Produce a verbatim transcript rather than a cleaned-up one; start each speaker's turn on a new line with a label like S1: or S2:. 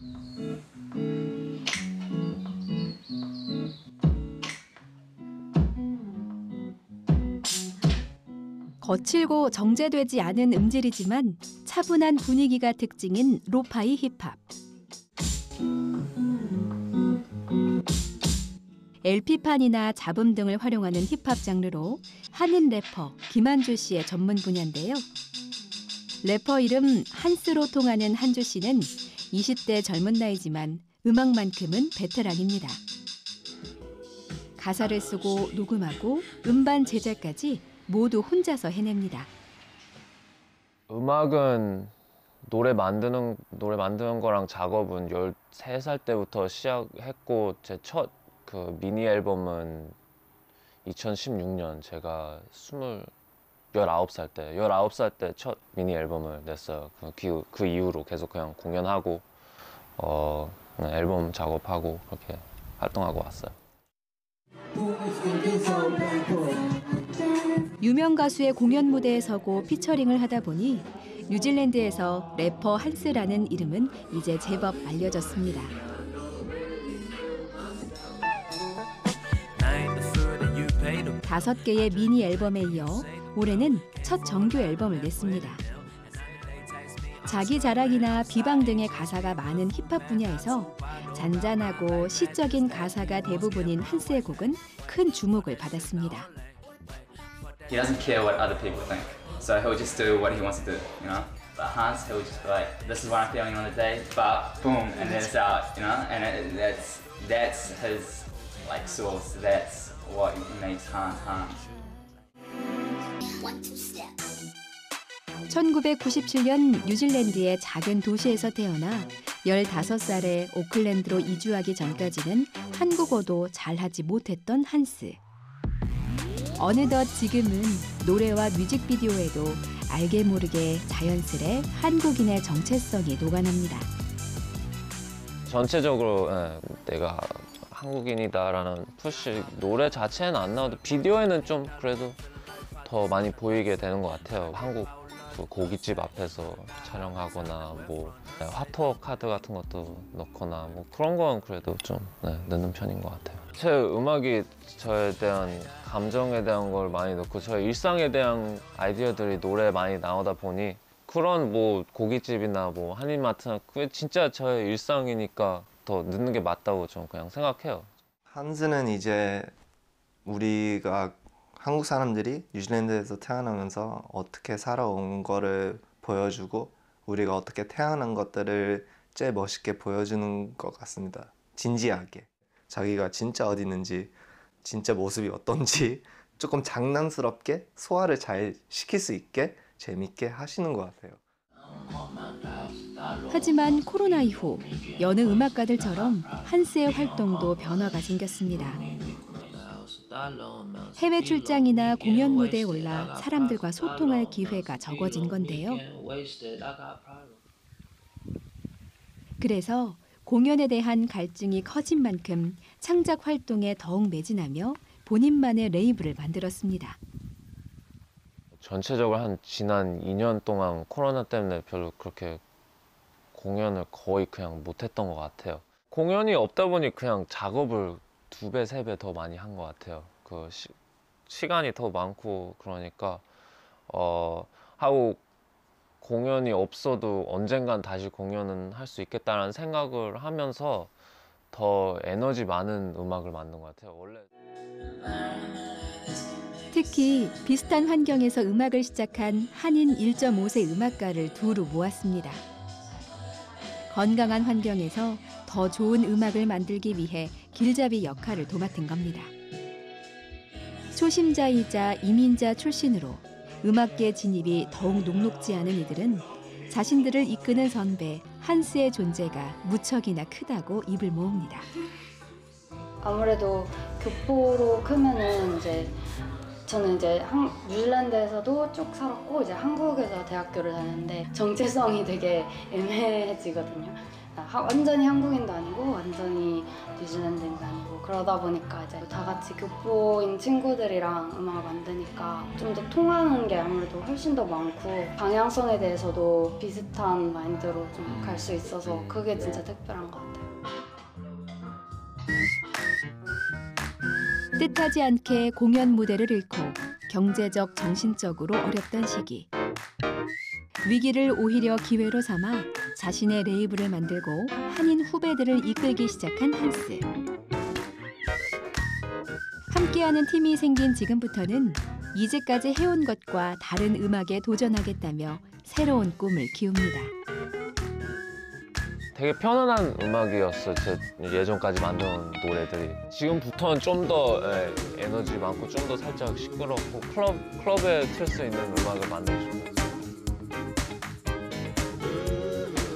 S1: 거칠고 정제되지 않은 음질이지만 차분한 분위기가 특징인 로파이 힙합. 엘피판이나 잡음 등을 활용하는 힙합 장르로 한인 래퍼 김한주 씨의 전문 분야인데요. 래퍼 이름 한스로 통하는 한주 씨는 이십 대 젊은 나이지만 음악만큼은 베테랑입니다. 가사를 쓰고 녹음하고 음반 제작까지 모두 혼자서 해냅니다.
S2: 음악은 노래 만드는 노래 만드는 거랑 작업은 열세 살 때부터 시작했고 제 첫 그 미니 앨범은 이천십육 년 제가 스물 열아홉 살 때 열아홉 살 때 첫 미니 앨범을 냈어요. 그, 그 이후로 계속 그냥 공연하고 어, 그냥 앨범 작업하고 그렇게 활동하고 왔어요.
S1: 유명 가수의 공연 무대에 서고 피처링을 하다 보니 뉴질랜드에서 래퍼 한스라는 이름은 이제 제법 알려졌습니다. 다섯 개의 미니 앨범에 이어 올해는 첫 정규 앨범을 냈습니다. 자기 자랑이나 비방 등의 가사가 많은 힙합 분야에서 잔잔하고 시적인 가사가 대부분인 한스의 곡은 큰 주목을 받았습니다.
S3: He doesn't care what other people think, so he'll just do what he wants to do, you know. But Hans, he'll just be like, this is what I'm feeling on the day, but boom, and then it's out, you know. And it, that's that's his like source. That's what makes Hans Hans.
S1: 천구백구십칠 년 뉴질랜드의 작은 도시에서 태어나 열다섯 살에 오클랜드로 이주하기 전까지는 한국어도 잘하지 못했던 한스. 어느덧 지금은 노래와 뮤직비디오에도 알게 모르게 자연스레 한국인의 정체성이 녹아납니다.
S2: 전체적으로 예, 내가 한국인이다라는 푸시 노래 자체는 안 나와도 비디오에는 좀 그래도 더 많이 보이게 되는 것 같아요. 한국 그 고깃집 앞에서 촬영하거나 뭐 화투 카드 같은 것도 넣거나 뭐 그런 건 그래도 좀 네, 넣는 편인 것 같아요. 제 음악이 저에 대한 감정에 대한 걸 많이 넣고 저의 일상에 대한 아이디어들이 노래에 많이 나오다 보니 그런 뭐 고깃집이나 뭐 한인마트나 그게 진짜 저의 일상이니까 더 넣는 게 맞다고 좀 그냥 생각해요.
S4: 한스는 이제 우리가 한국 사람들이 뉴질랜드에서 태어나면서 어떻게 살아온 거를 보여주고 우리가 어떻게 태어난 것들을 제일 멋있게 보여주는 것 같습니다. 진지하게 자기가 진짜 어디 있는지 진짜 모습이 어떤지 조금 장난스럽게 소화를 잘 시킬 수 있게 재밌게 하시는 것 같아요.
S1: 하지만 코로나 이후 여느 음악가들처럼 한스의 활동도 변화가 생겼습니다. 해외 출장이나 공연 무대에 올라 사람들과 소통할 기회가 적어진 건데요. 그래서 공연에 대한 갈증이 커진 만큼 창작 활동에 더욱 매진하며 본인만의 레이블을 만들었습니다.
S2: 전체적으로 한 지난 이 년 동안 코로나 때문에 별로 그렇게 공연을 거의 그냥 못했던 것 같아요. 공연이 없다 보니 그냥 작업을 두 배, 세 배 더 많이 한 것 같아요. 그 시, 시간이 더 많고 그러니까 어, 하고 공연이 없어도 언젠간 다시 공연은 할 수 있겠다는 생각을 하면서 더 에너지 많은 음악을 만든 것 같아요. 원래
S1: 특히 비슷한 환경에서 음악을 시작한 한인 일 점 오 세 음악가를 두루 모았습니다. 건강한 환경에서 더 좋은 음악을 만들기 위해 길잡이 역할을 도맡은 겁니다. 초심자이자 이민자 출신으로 음악계 진입이 더욱 녹록지 않은 이들은 자신들을 이끄는 선배 한스의 존재가 무척이나 크다고 입을 모읍니다.
S5: 아무래도 교포로 크면은 이제 저는 이제 한, 뉴질랜드에서도 쭉 살았고 이제 한국에서 대학교를 다녔는데 정체성이 되게 애매해지거든요. 아, 하- 완전히 한국인도 아니고 완전히 뉴질랜드인도 아니고 그러다 보니까 이제 다 같이 교포인 친구들이랑 음악을 만드니까 좀 더 통하는 게 아무래도 훨씬 더 많고 방향성에 대해서도 비슷한 마인드로 좀 갈 수 있어서 그게 진짜 특별한 것 같아요.
S1: 뜻하지 않게 공연 무대를 잃고 경제적, 정신적으로 어렵던 시기. 위기를 오히려 기회로 삼아 자신의 레이블을 만들고 한인 후배들을 이끌기 시작한 한스. 함께하는 팀이 생긴 지금부터는 이제까지 해온 것과 다른 음악에 도전하겠다며 새로운 꿈을 키웁니다.
S2: 되게 편안한 음악이었어요. 제 예전까지 만들어온 노래들이. 지금부터는 좀 더 에너지 많고 좀 더 살짝 시끄럽고 클럽, 클럽에 틀 수 있는 음악을 만들고 싶어요.